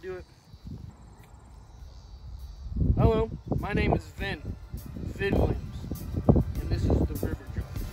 Do it. Hello, my name is Vin Williams, and this is the River Drive.